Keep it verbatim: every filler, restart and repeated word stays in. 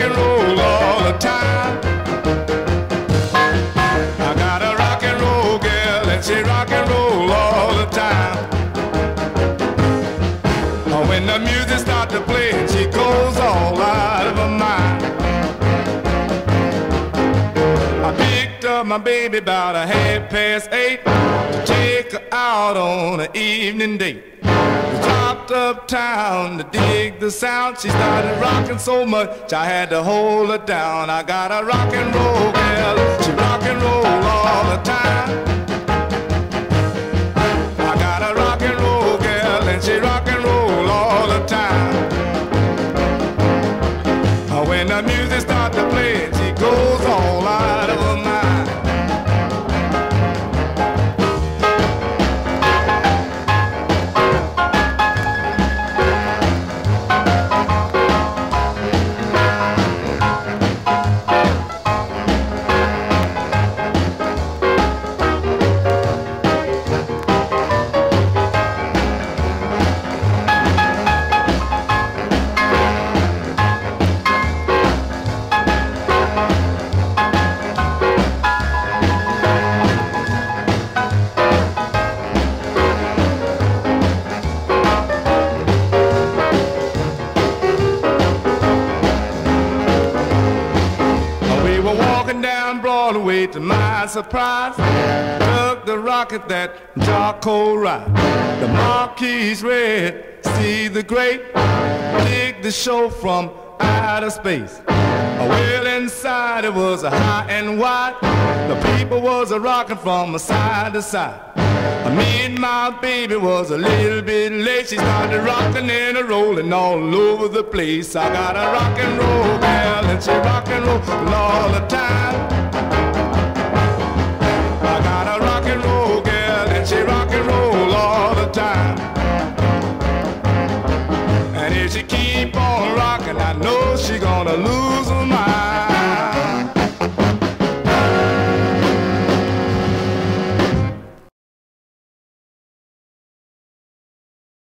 and roll all the time. I got a rock and roll girl and she rock and roll all the time. When the music starts to play and she goes all out of her mind. I picked up my baby about a half past eight to take her out on an evening date. We dropped uptown to dig the sound. She started rocking so much I had to hold her down. I got a rock and roll girl, she rock and roll all the time. I got a rock and roll girl and she rock and roll all the time. When the music starts to play, she goes all out of her mind. Broadway, to my surprise, took the rocket that charcoal ride. The marquee's red, see the great, dig the show from outer space. Well, inside it was a high and wide. The people was a rocking from side to side. Me and my baby was a little bit late. She started rocking and a rolling all over the place. I got a rock and roll girl and she rock and roll all the time. I got a rock and roll girl and she rock and roll all the time.